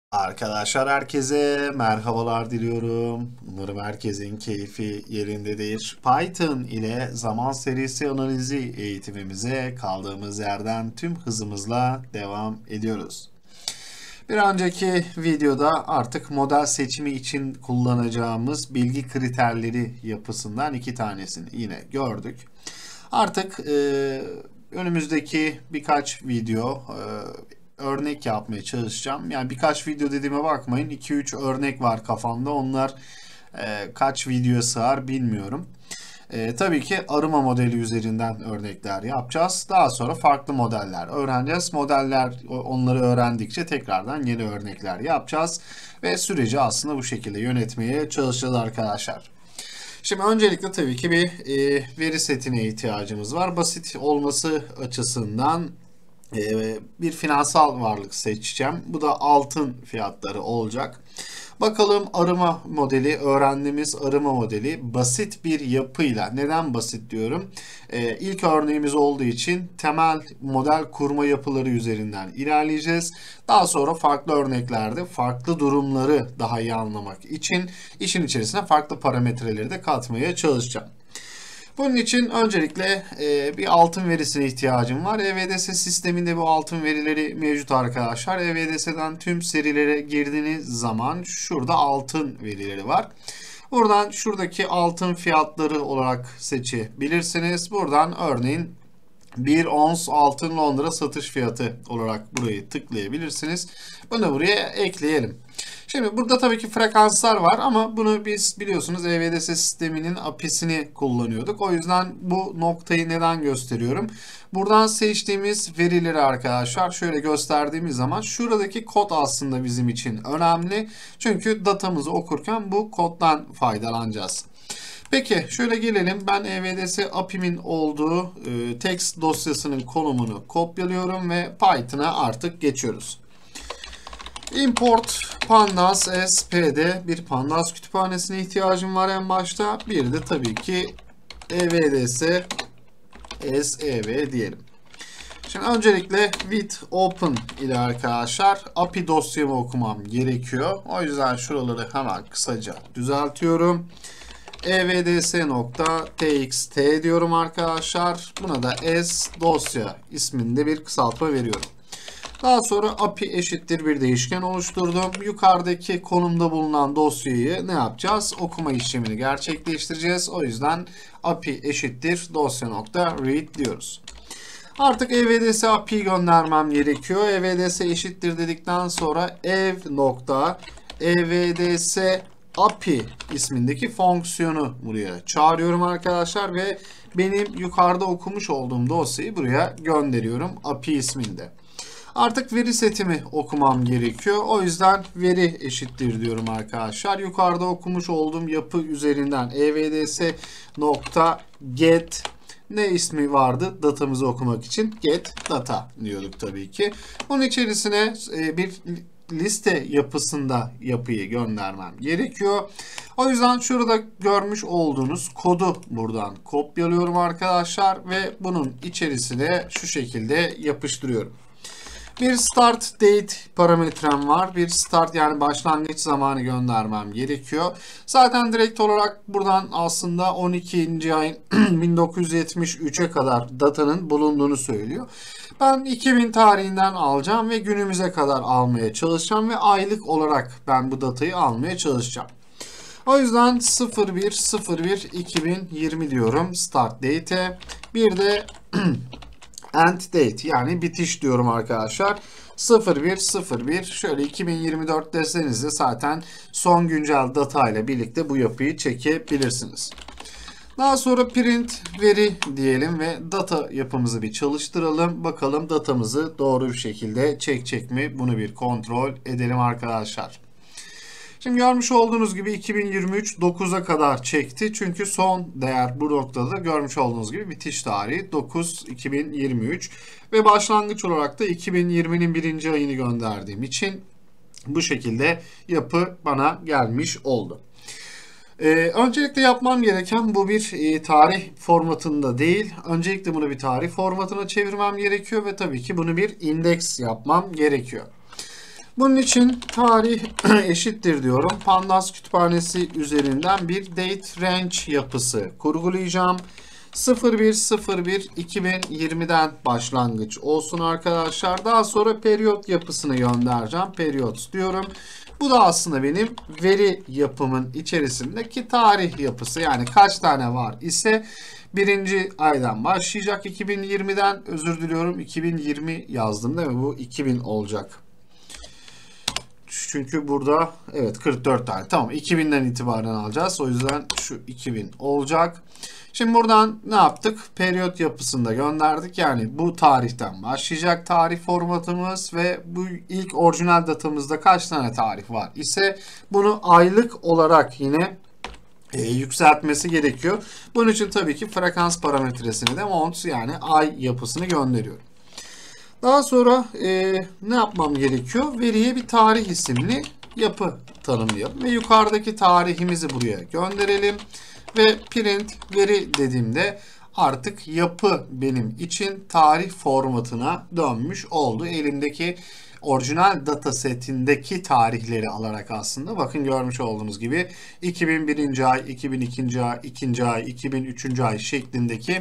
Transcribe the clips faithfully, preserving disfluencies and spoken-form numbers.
Arkadaşlar herkese merhabalar diliyorum. Umarım herkesin keyfi yerindedir. Python ile zaman serisi analizi eğitimimize kaldığımız yerden tüm hızımızla devam ediyoruz. Bir önceki videoda artık model seçimi için kullanacağımız bilgi kriterleri yapısından iki tanesini yine gördük. Artık e, önümüzdeki birkaç video e, örnek yapmaya çalışacağım. Yani birkaç video dediğime bakmayın. iki üç örnek var kafamda. Onlar e, kaç video sığar bilmiyorum. E, tabii ki arama modeli üzerinden örnekler yapacağız. Daha sonra farklı modeller öğreneceğiz. Modeller onları öğrendikçe tekrardan yeni örnekler yapacağız. Ve süreci aslında bu şekilde yönetmeye çalışacağız arkadaşlar. Şimdi öncelikle tabii ki bir e, veri setine ihtiyacımız var. Basit olması açısından e, bir finansal varlık seçeceğim. Bu da altın fiyatları olacak. Bakalım arama modeli, öğrendiğimiz arama modeli basit bir yapıyla. Neden basit diyorum? Ee, ilk örneğimiz olduğu için temel model kurma yapıları üzerinden ilerleyeceğiz. Daha sonra farklı örneklerde farklı durumları daha iyi anlamak için işin içerisine farklı parametreleri de katmaya çalışacağım. Bunun için öncelikle e, bir altın verisine ihtiyacım var. E V D S sisteminde bu altın verileri mevcut arkadaşlar. E V D S'den tüm serilere girdiğiniz zaman şurada altın verileri var. Buradan şuradaki altın fiyatları olarak seçebilirsiniz. Buradan örneğin bir ons altın Londra satış fiyatı olarak burayı tıklayabilirsiniz. Bunu buraya ekleyelim. Şimdi burada tabii ki frekanslar var ama bunu biz biliyorsunuz E V D S sisteminin A P I'sini kullanıyorduk. O yüzden bu noktayı neden gösteriyorum? Buradan seçtiğimiz verileri arkadaşlar şöyle gösterdiğimiz zaman şuradaki kod aslında bizim için önemli. Çünkü datamızı okurken bu koddan faydalanacağız. Peki şöyle gelelim. Ben E V D S A P I'min olduğu e, text dosyasının konumunu kopyalıyorum ve Python'a artık geçiyoruz. Import pandas sp'de bir pandas kütüphanesine ihtiyacım var en başta. Bir de tabii ki E V D S sev diyelim. Şimdi öncelikle with open ile arkadaşlar A P I dosyamı okumam gerekiyor. O yüzden şuraları hemen kısaca düzeltiyorum. evds.txt diyorum arkadaşlar. Buna da s dosya isminde bir kısaltma veriyorum. Daha sonra A P I eşittir bir değişken oluşturdum. Yukarıdaki konumda bulunan dosyayı ne yapacağız? Okuma işlemini gerçekleştireceğiz. O yüzden A P I eşittir dosya.read diyoruz. Artık E V D S A P I göndermem gerekiyor. E V D S eşittir dedikten sonra ev.evds A P I ismindeki fonksiyonu buraya çağırıyorum arkadaşlar ve benim yukarıda okumuş olduğum dosyayı buraya gönderiyorum A P I isminde. Artık veri setimi okumam gerekiyor. O yüzden veri eşittir diyorum arkadaşlar. Yukarıda okumuş olduğum yapı üzerinden evds.get ne ismi vardı datamızı okumak için? Get data diyorduk tabii ki. Bunun içerisine bir liste yapısında yapıyı göndermem gerekiyor. O yüzden şurada görmüş olduğunuz kodu buradan kopyalıyorum arkadaşlar ve bunun içerisine şu şekilde yapıştırıyorum. Bir start date parametrem var. Bir start yani başlangıç zamanı göndermem gerekiyor. Zaten direkt olarak buradan aslında on ikinci ayın bin dokuz yüz yetmiş üçe kadar datanın bulunduğunu söylüyor. Ben iki bin tarihinden alacağım ve günümüze kadar almaya çalışacağım ve aylık olarak ben bu datayı almaya çalışacağım. O yüzden sıfır bir sıfır bir iki bin yirmi diyorum start date'e. Bir de end date yani bitiş diyorum arkadaşlar. sıfır bir sıfır bir şöyle iki bin yirmi dört deseniz de zaten son güncel data ile birlikte bu yapıyı çekebilirsiniz. Daha sonra print veri diyelim ve data yapımızı bir çalıştıralım. Bakalım datamızı doğru bir şekilde çekecek mi? Bunu bir kontrol edelim arkadaşlar. Şimdi görmüş olduğunuz gibi iki bin yirmi üç dokuza kadar çekti. Çünkü son değer bu noktada görmüş olduğunuz gibi bitiş tarihi dokuz iki bin yirmi üç. Ve başlangıç olarak da iki bin yirminin birinci ayını gönderdiğim için bu şekilde yapı bana gelmiş oldu. Ee, öncelikle yapmam gereken bu bir e, tarih formatında değil. Öncelikle bunu bir tarih formatına çevirmem gerekiyor ve tabii ki bunu bir indeks yapmam gerekiyor. Bunun için tarih eşittir diyorum. Pandas kütüphanesi üzerinden bir date range yapısı kurgulayacağım. sıfır bir sıfır bir iki bin yirmiden başlangıç olsun arkadaşlar. Daha sonra periyot yapısını göndereceğim. Periyot diyorum. Bu da aslında benim veri yapımın içerisindeki tarih yapısı. Yani kaç tane var ise birinci aydan başlayacak. iki bin yirmiden özür diliyorum. iki bin yirmi yazdım değil mi? Bu iki bin olacak. Çünkü burada evet kırk dört tane. Tamam, iki binden itibaren alacağız. O yüzden şu iki bin olacak. Şimdi buradan ne yaptık? Periyot yapısında gönderdik. Yani bu tarihten başlayacak tarih formatımız ve bu ilk orijinal datamızda kaç tane tarih var ise bunu aylık olarak yine e, yükseltmesi gerekiyor. Bunun için tabii ki frekans parametresini de mont yani ay yapısını gönderiyorum. Daha sonra e, ne yapmam gerekiyor? Veriye bir tarih isimli yapı tanımlayalım ve yukarıdaki tarihimizi buraya gönderelim. Ve print veri dediğimde artık yapı benim için tarih formatına dönmüş oldu. Elimdeki orijinal datasetindeki tarihleri alarak aslında bakın görmüş olduğunuz gibi iki bin birinci ay, iki bin ikinci ay, ikinci ay, iki bin üçüncü ay şeklindeki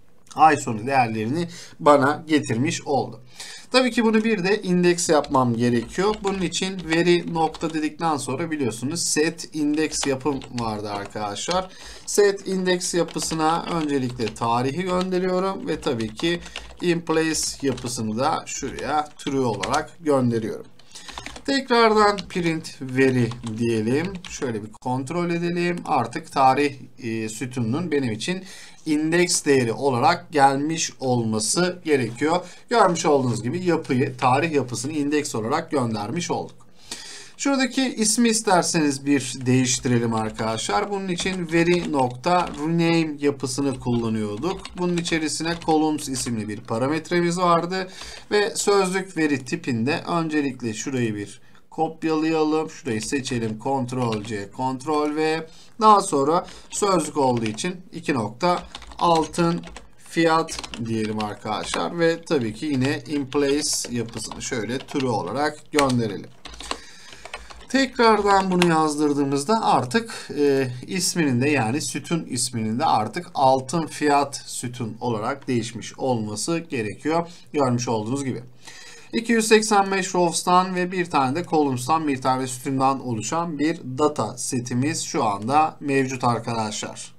ay sonu değerlerini bana getirmiş oldu. Tabii ki bunu bir de indeks yapmam gerekiyor. Bunun için veri nokta dedikten sonra biliyorsunuz set indeks yapım vardı arkadaşlar. Set indeks yapısına öncelikle tarihi gönderiyorum ve tabii ki in place yapısını da şuraya true olarak gönderiyorum. Tekrardan print veri diyelim. Şöyle bir kontrol edelim. Artık tarih e, sütununun benim için indeks değeri olarak gelmiş olması gerekiyor. Görmüş olduğunuz gibi yapıyı, tarih yapısını indeks olarak göndermiş olduk. Şuradaki ismi isterseniz bir değiştirelim arkadaşlar. Bunun için veri nokta rename yapısını kullanıyorduk. Bunun içerisine columns isimli bir parametremiz vardı. Ve sözlük veri tipinde öncelikle şurayı bir kopyalayalım. Şurayı seçelim. Ctrl C, Ctrl V. Daha sonra sözlük olduğu için iki nokta altın fiyat diyelim arkadaşlar. Ve tabii ki yine in place yapısını şöyle true olarak gönderelim. Tekrardan bunu yazdırdığımızda artık e, isminin de yani sütun isminin de artık altın fiyat sütun olarak değişmiş olması gerekiyor. Görmüş olduğunuz gibi. iki yüz seksen beş rows'tan ve bir tane de columns'tan bir tane sütundan oluşan bir data setimiz şu anda mevcut arkadaşlar.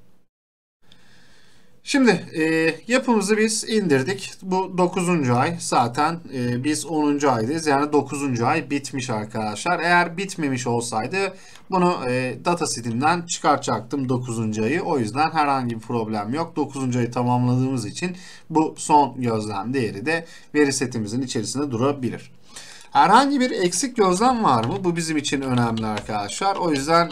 Şimdi e, yapımızı biz indirdik. Bu dokuzuncu ay. Zaten e, biz onuncu aydayız. Yani dokuzuncu ay bitmiş arkadaşlar. Eğer bitmemiş olsaydı bunu e, datasetimden çıkartacaktım dokuzuncu ayı. O yüzden herhangi bir problem yok. dokuzuncu ayı tamamladığımız için bu son gözlem değeri de veri setimizin içerisinde durabilir. Herhangi bir eksik gözlem var mı? Bu bizim için önemli arkadaşlar. O yüzden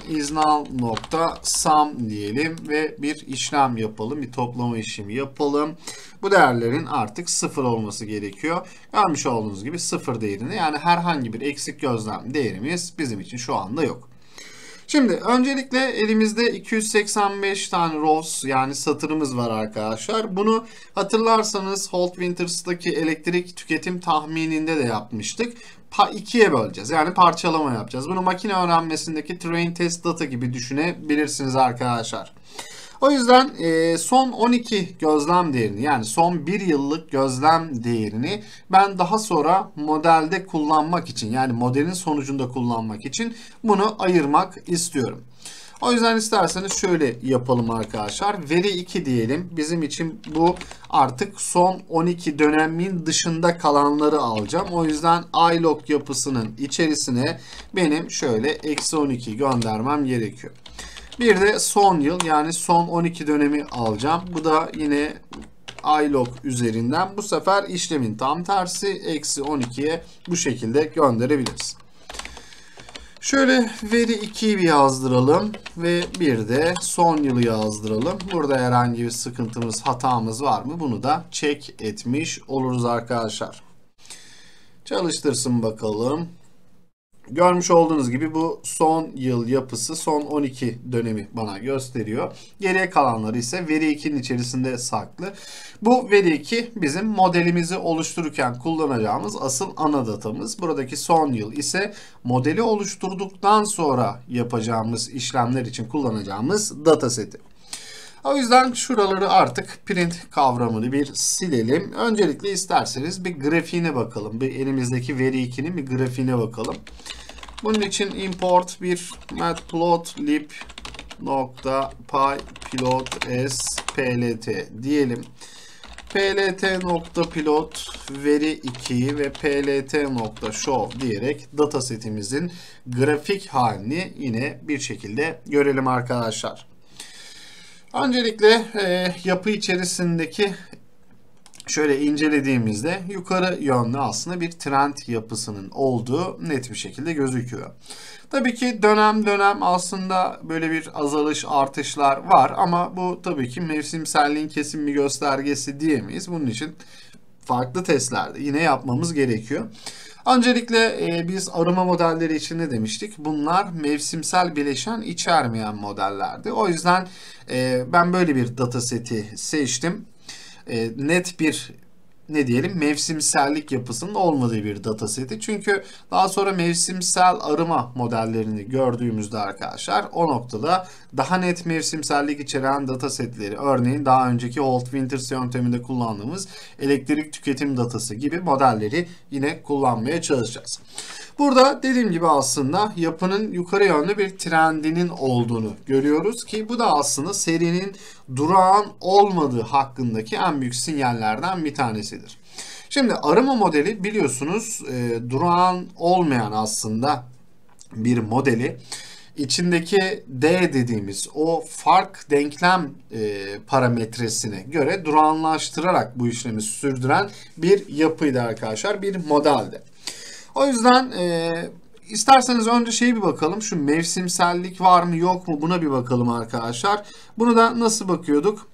isNull.sum diyelim ve bir işlem yapalım. Bir toplama işlemi yapalım. Bu değerlerin artık sıfır olması gerekiyor. Görmüş olduğunuz gibi sıfır değerinde yani herhangi bir eksik gözlem değerimiz bizim için şu anda yok. Şimdi öncelikle elimizde iki yüz seksen beş tane rows yani satırımız var arkadaşlar. Bunu hatırlarsanız Holt Winters'daki elektrik tüketim tahmininde de yapmıştık. ikiye böleceğiz. Yani parçalama yapacağız. Bunu makine öğrenmesindeki train test data gibi düşünebilirsiniz arkadaşlar. O yüzden e, son on iki gözlem değerini yani son bir yıllık gözlem değerini ben daha sonra modelde kullanmak için yani modelin sonucunda kullanmak için bunu ayırmak istiyorum. O yüzden isterseniz şöyle yapalım arkadaşlar. Veri iki diyelim. Bizim için bu artık son on iki dönemin dışında kalanları alacağım. O yüzden ilog yapısının içerisine benim şöyle eksi on iki göndermem gerekiyor. Bir de son yıl yani son on iki dönemi alacağım. Bu da yine ilog üzerinden bu sefer işlemin tam tersi eksi on ikiye bu şekilde gönderebiliriz. Şöyle veri ikiyi bir yazdıralım ve bir de son yılı yazdıralım. Burada herhangi bir sıkıntımız, hatamız var mı? Bunu da check etmiş oluruz arkadaşlar. Çalıştırsın bakalım. Görmüş olduğunuz gibi bu son yıl yapısı, son on iki dönemi bana gösteriyor. Geriye kalanları ise veri ikinin içerisinde saklı. Bu veri iki bizim modelimizi oluştururken kullanacağımız asıl ana datamız. Buradaki son yıl ise modeli oluşturduktan sonra yapacağımız işlemler için kullanacağımız dataseti. O yüzden şuraları artık print kavramını bir silelim. Öncelikle isterseniz bir grafiğine bakalım. Bir elimizdeki veri ikinin bir grafiğine bakalım. Bunun için import bir matplotlib nokta pyplot.s plt diyelim. plt.plot veri ikiyi ve plt.show diyerek datasetimizin grafik halini yine bir şekilde görelim arkadaşlar. Öncelikle e, yapı içerisindeki şöyle incelediğimizde yukarı yönlü aslında bir trend yapısının olduğu net bir şekilde gözüküyor. Tabii ki dönem dönem aslında böyle bir azalış artışlar var ama bu tabii ki mevsimselliğin kesin bir göstergesi diyemeyiz. Bunun için farklı testlerde yine yapmamız gerekiyor. Öncelikle e, biz arama modelleri için ne demiştik? Bunlar mevsimsel bileşen içermeyen modellerdi. O yüzden e, ben böyle bir dataseti seçtim. E, net bir ne diyelim mevsimsellik yapısının olmadığı bir dataseti. Çünkü daha sonra mevsimsel arama modellerini gördüğümüzde arkadaşlar o noktada daha net mevsimsellik içeren datasetleri, örneğin daha önceki Holt-Winters yönteminde kullandığımız elektrik tüketim datası gibi modelleri yine kullanmaya çalışacağız. Burada dediğim gibi aslında yapının yukarı yönlü bir trendinin olduğunu görüyoruz ki bu da aslında serinin durağan olmadığı hakkındaki en büyük sinyallerden bir tanesidir. Şimdi arama modeli biliyorsunuz e, durağan olmayan aslında bir modeli içindeki D dediğimiz o fark denklem e, parametresine göre durağanlaştırarak bu işlemi sürdüren bir yapıydı arkadaşlar, bir modeldi. O yüzden e, isterseniz önce şeye bir bakalım. Şu mevsimsellik var mı yok mu buna bir bakalım arkadaşlar. Bunu da nasıl bakıyorduk?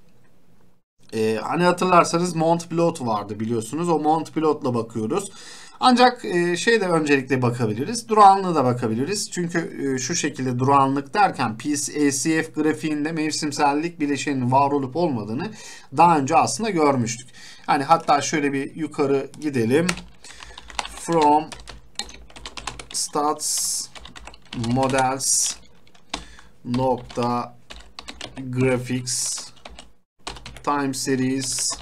E, hani hatırlarsanız Matplotlib vardı biliyorsunuz. O Matplotlib'la bakıyoruz. Ancak e, şey de öncelikle bakabiliriz. Durağanlığa da bakabiliriz. Çünkü e, şu şekilde durağanlık derken A C F grafiğinde mevsimsellik bileşenin var olup olmadığını daha önce aslında görmüştük. Yani hatta şöyle bir yukarı gidelim. From stats models nokta graphics time series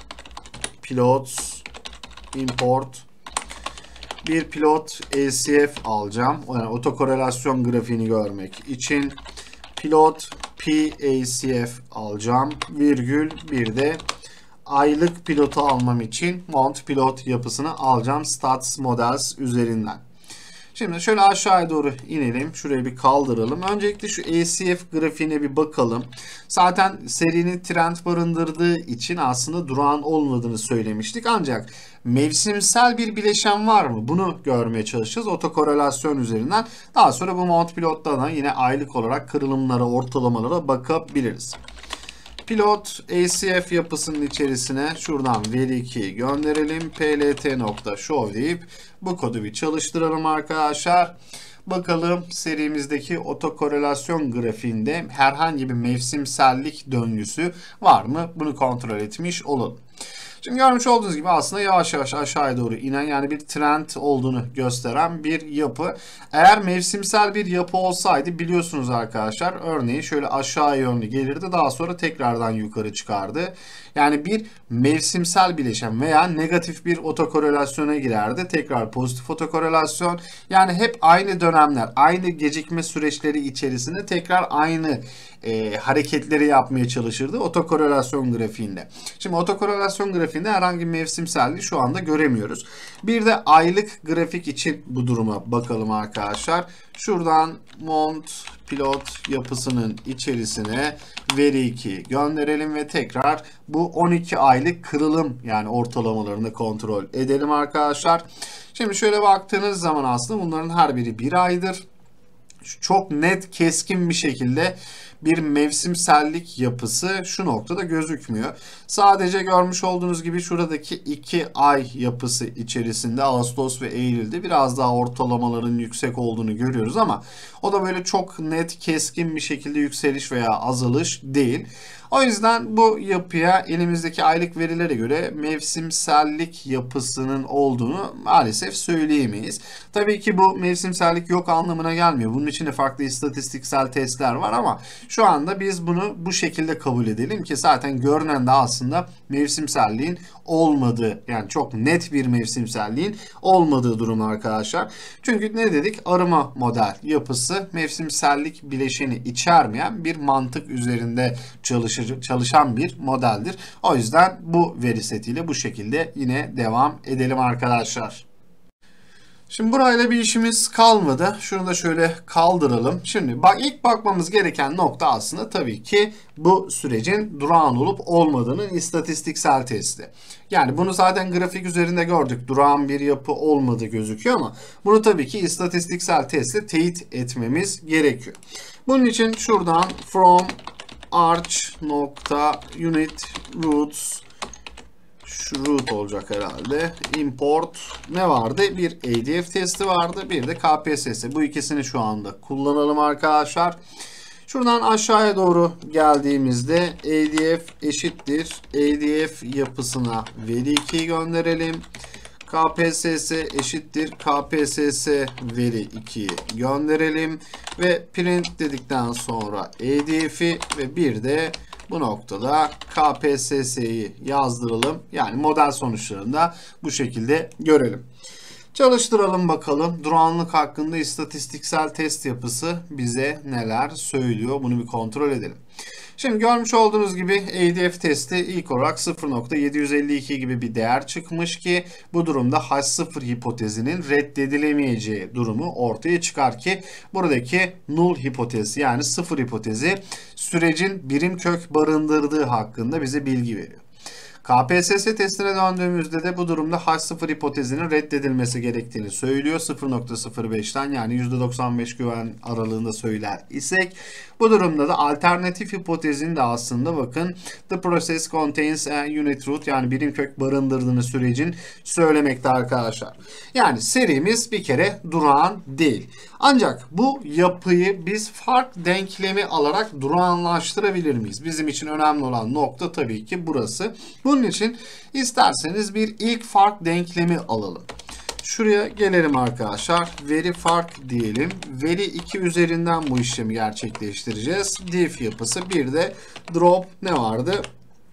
plots import bir plot A C F alacağım. Yani otokorelasyon grafiğini görmek için plot P A C F alacağım. Virgül bir de aylık pilotu almam için Matplot yapısını alacağım stats models üzerinden. Şimdi şöyle aşağıya doğru inelim. Şurayı bir kaldıralım. Öncelikle şu A C F grafiğine bir bakalım. Zaten serinin trend barındırdığı için aslında durağan olmadığını söylemiştik. Ancak mevsimsel bir bileşen var mı? Bunu görmeye çalışacağız. Otokorelasyon üzerinden. Daha sonra bu Matplot'ta da yine aylık olarak kırılımlara, ortalamalara bakabiliriz. Pilot A C F yapısının içerisine şuradan veri ikiyi gönderelim. plt.show deyip bu kodu bir çalıştıralım arkadaşlar. Bakalım serimizdeki otokorelasyon grafiğinde herhangi bir mevsimsellik döngüsü var mı? Bunu kontrol etmiş olalım. Şimdi görmüş olduğunuz gibi aslında yavaş yavaş aşağıya doğru inen, yani bir trend olduğunu gösteren bir yapı. Eğer mevsimsel bir yapı olsaydı biliyorsunuz arkadaşlar, örneğin şöyle aşağı yönlü gelirdi, daha sonra tekrardan yukarı çıkardı. Yani bir mevsimsel bileşen veya negatif bir otokorelasyona girerdi. Tekrar pozitif otokorelasyon. Yani hep aynı dönemler, aynı gecikme süreçleri içerisinde tekrar aynı e, hareketleri yapmaya çalışırdı otokorelasyon grafiğinde. Şimdi otokorelasyon grafiğinde herhangi bir mevsimselliği şu anda göremiyoruz. Bir de aylık grafik için bu duruma bakalım arkadaşlar. Şuradan Matplot yapısının içerisine veri iki gönderelim ve tekrar bu on iki aylık kırılım, yani ortalamalarını kontrol edelim arkadaşlar. Şimdi şöyle baktığınız zaman aslında bunların her biri bir aydır. Çok net, keskin bir şekilde bir mevsimsellik yapısı şu noktada gözükmüyor. Sadece görmüş olduğunuz gibi şuradaki iki ay yapısı içerisinde Ağustos ve Eylül'de biraz daha ortalamaların yüksek olduğunu görüyoruz ama o da böyle çok net, keskin bir şekilde yükseliş veya azalış değil. O yüzden bu yapıya elimizdeki aylık verilere göre mevsimsellik yapısının olduğunu maalesef söyleyemeyiz. Tabii ki bu mevsimsellik yok anlamına gelmiyor. Bunun için de farklı istatistiksel testler var ama şu anda biz bunu bu şekilde kabul edelim ki zaten görünen de aslında mevsimselliğin olmadığı, yani çok net bir mevsimselliğin olmadığı durum arkadaşlar. Çünkü ne dedik? Arıma model yapısı mevsimsellik bileşeni içermeyen bir mantık üzerinde çalışır, çalışan bir modeldir. O yüzden bu veri setiyle bu şekilde yine devam edelim arkadaşlar. Şimdi burayla bir işimiz kalmadı. Şunu da şöyle kaldıralım. Şimdi bak, ilk bakmamız gereken nokta aslında tabii ki bu sürecin durağan olup olmadığının istatistiksel testi. Yani bunu zaten grafik üzerinde gördük. Durağan bir yapı olmadığı gözüküyor ama bunu tabii ki istatistiksel testle teyit etmemiz gerekiyor. Bunun için şuradan from arch.unit roots, şu root olacak herhalde. Import ne vardı? Bir A D F testi vardı. Bir de K P S S. Bu ikisini şu anda kullanalım arkadaşlar. Şuradan aşağıya doğru geldiğimizde A D F eşittir A D F yapısına veri ikiyi gönderelim. K P S S eşittir K P S S veri ikiyi gönderelim. Ve print dedikten sonra A D F'i ve bir de bu noktada K P S S'yi yazdıralım. Yani model sonuçlarını da bu şekilde görelim. Çalıştıralım bakalım. Durağanlık hakkında istatistiksel test yapısı bize neler söylüyor? Bunu bir kontrol edelim. Şimdi görmüş olduğunuz gibi A D F testi ilk olarak sıfır nokta yedi yüz elli iki gibi bir değer çıkmış ki bu durumda H sıfır hipotezinin reddedilemeyeceği durumu ortaya çıkar ki buradaki null hipotezi, yani sıfır hipotezi sürecin birim kök barındırdığı hakkında bize bilgi veriyor. K P S S testine döndüğümüzde de bu durumda H sıfır hipotezinin reddedilmesi gerektiğini söylüyor. sıfır nokta sıfır beşten yani yüzde doksan beş güven aralığında söyler isek bu durumda da alternatif hipotezin de aslında bakın the process contains a unit root, yani birim kök barındırdığını sürecin söylemekte arkadaşlar. Yani serimiz bir kere durağan değil. Ancak bu yapıyı biz fark denklemi alarak durağanlaştırabilir miyiz? Bizim için önemli olan nokta tabii ki burası. Bunun için isterseniz bir ilk fark denklemi alalım. Şuraya gelelim arkadaşlar. Veri fark diyelim. Veri iki üzerinden bu işlemi gerçekleştireceğiz. Diff yapısı, bir de drop ne vardı?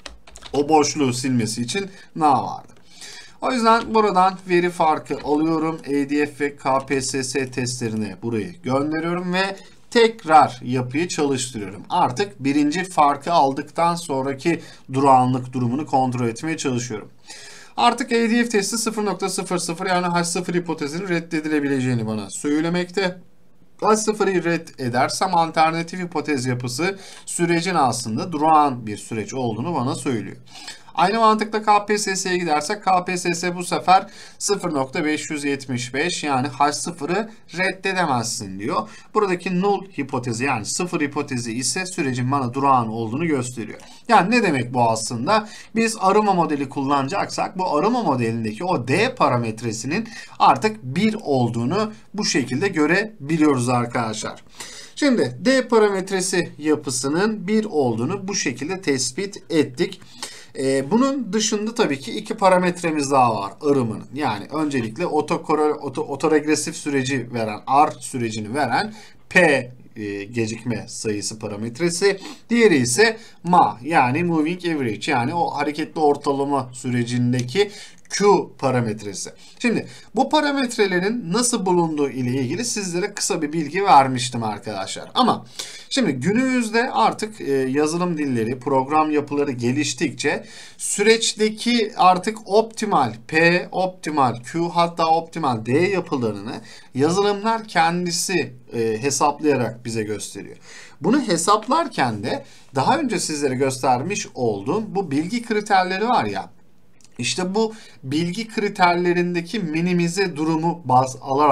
O boşluğu silmesi için na vardı. O yüzden buradan veri farkı alıyorum. A D F ve K P S S testlerine burayı gönderiyorum ve tekrar yapıyı çalıştırıyorum. Artık birinci farkı aldıktan sonraki durağanlık durumunu kontrol etmeye çalışıyorum. Artık A D F testi sıfır nokta sıfır sıfır yani H sıfır hipotezinin reddedilebileceğini bana söylemekte. H sıfırı red edersem alternatif hipotez yapısı sürecin aslında durağan bir süreç olduğunu bana söylüyor. Aynı mantıkla K P S S'ye gidersek K P S S bu sefer sıfır nokta beş yüz yetmiş beş yani H sıfırı reddedemezsin diyor. Buradaki null hipotezi, yani sıfır hipotezi ise sürecin bana durağan olduğunu gösteriyor. Yani ne demek bu aslında? Biz arıma modeli kullanacaksak bu arıma modelindeki o D parametresinin artık bir olduğunu bu şekilde görebiliyoruz arkadaşlar. Şimdi D parametresi yapısının bir olduğunu bu şekilde tespit ettik. Ee, bunun dışında tabii ki iki parametremiz daha var arımının. Yani öncelikle otoregresif süreci veren, R sürecini veren P e, gecikme sayısı parametresi. Diğeri ise M A yani moving average, yani o hareketli ortalama sürecindeki Q parametresi. Şimdi bu parametrelerin nasıl bulunduğu ile ilgili sizlere kısa bir bilgi vermiştim arkadaşlar. Ama şimdi günümüzde artık e, yazılım dilleri, program yapıları geliştikçe süreçteki artık optimal P, optimal Q, hatta optimal D yapılarını yazılımlar kendisi e, hesaplayarak bize gösteriyor. Bunu hesaplarken de daha önce sizlere göstermiş olduğum bu bilgi kriterleri var ya. İşte bu bilgi kriterlerindeki minimize durumu baz alarak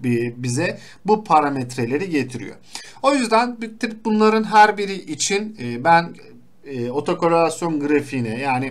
bize bu parametreleri getiriyor. O yüzden bunların her biri için ben otokorelasyon grafiğine, yani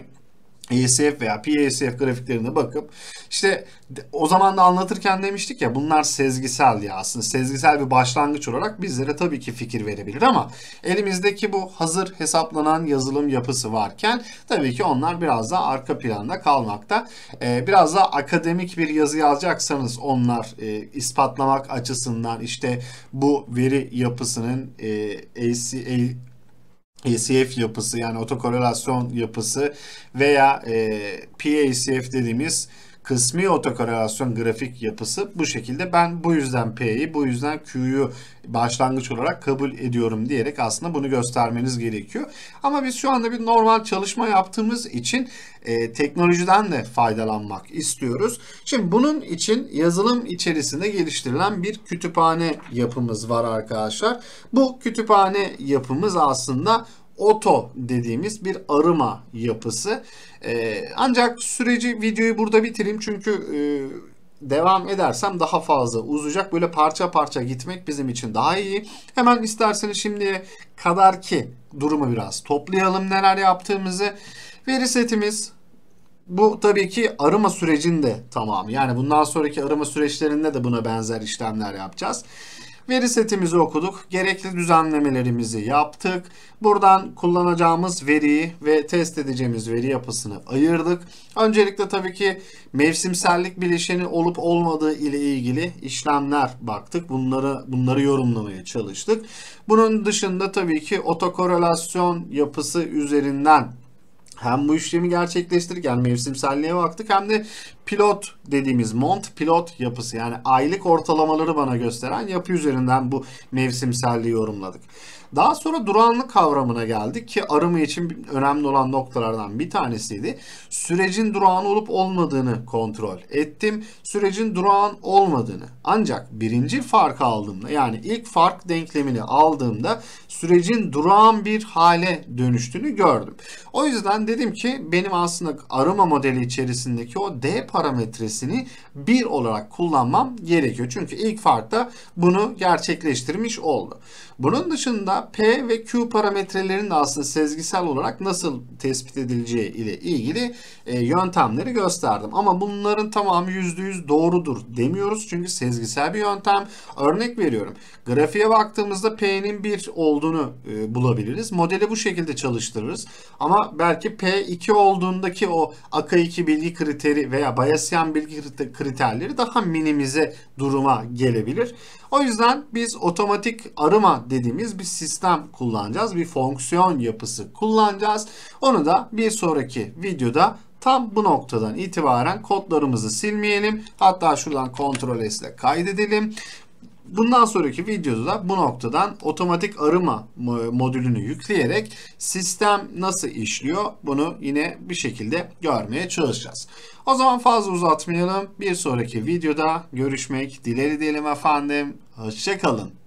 E S F veya P A S F grafiklerine bakıp işte o zaman da anlatırken demiştik ya, bunlar sezgisel, ya aslında sezgisel bir başlangıç olarak bizlere tabii ki fikir verebilir ama elimizdeki bu hazır hesaplanan yazılım yapısı varken tabii ki onlar biraz daha arka planda kalmakta. Ee, biraz daha akademik bir yazı yazacaksanız onlar e, ispatlamak açısından işte bu veri yapısının e, A C A E C F yapısı, yani otokorelasyon yapısı veya e, P A C F dediğimiz kısmi otokorelasyon grafik yapısı bu şekilde. Ben bu yüzden P'yi, bu yüzden Q'yu başlangıç olarak kabul ediyorum diyerek aslında bunu göstermeniz gerekiyor. Ama biz şu anda bir normal çalışma yaptığımız için e, teknolojiden de faydalanmak istiyoruz. Şimdi bunun için yazılım içerisinde geliştirilen bir kütüphane yapımız var arkadaşlar. Bu kütüphane yapımız aslında Oto dediğimiz bir arıma yapısı. Ee, ancak süreci, videoyu burada bitireyim çünkü e, devam edersem daha fazla uzayacak. Böyle parça parça gitmek bizim için daha iyi. Hemen isterseniz şimdiye kadarki durumu biraz toplayalım, neler yaptığımızı. Veri setimiz bu tabii ki arama sürecinde tamamı. Yani bundan sonraki arama süreçlerinde de buna benzer işlemler yapacağız. Veri setimizi okuduk. Gerekli düzenlemelerimizi yaptık. Buradan kullanacağımız veriyi ve test edeceğimiz veri yapısını ayırdık. Öncelikle tabii ki mevsimsellik bileşeni olup olmadığı ile ilgili işlemler baktık. Bunları bunları yorumlamaya çalıştık. Bunun dışında tabii ki otokorelasyon yapısı üzerinden hem bu işlemi gerçekleştirirken mevsimselliğe baktık, hem de pilot dediğimiz mont pilot yapısı, yani aylık ortalamaları bana gösteren yapı üzerinden bu mevsimselliği yorumladık. Daha sonra durağanlık kavramına geldik ki arama için önemli olan noktalardan bir tanesiydi. Sürecin durağan olup olmadığını kontrol ettim. Sürecin durağan olmadığını, ancak birinci farkı aldığımda, yani ilk fark denklemini aldığımda sürecin durağan bir hale dönüştüğünü gördüm. O yüzden dedim ki benim aslında arama modeli içerisindeki o D parametresini bir olarak kullanmam gerekiyor. Çünkü ilk farkta bunu gerçekleştirmiş oldu. Bunun dışında P ve Q parametrelerinin de aslında sezgisel olarak nasıl tespit edileceği ile ilgili e, yöntemleri gösterdim. Ama bunların tamamı yüzde yüz doğrudur demiyoruz. Çünkü sezgisel bir yöntem. Örnek veriyorum. Grafiğe baktığımızda P'nin bir olduğunu e, bulabiliriz. Modeli bu şekilde çalıştırırız. Ama belki P iki olduğundaki o A K iki bilgi kriteri veya Bayesian bilgi kriterleri daha minimize duruma gelebilir. O yüzden biz otomatik arama dediğimiz bir sistem kullanacağız. Bir fonksiyon yapısı kullanacağız. Onu da bir sonraki videoda tam bu noktadan itibaren kodlarımızı silmeyelim. Hatta şuradan Ctrl S ile kaydedelim. Bundan sonraki videoda da bu noktadan otomatik arama modülünü yükleyerek sistem nasıl işliyor bunu yine bir şekilde görmeye çalışacağız. O zaman fazla uzatmayalım. Bir sonraki videoda görüşmek dileğiyle diyelim efendim. Hoşça kalın.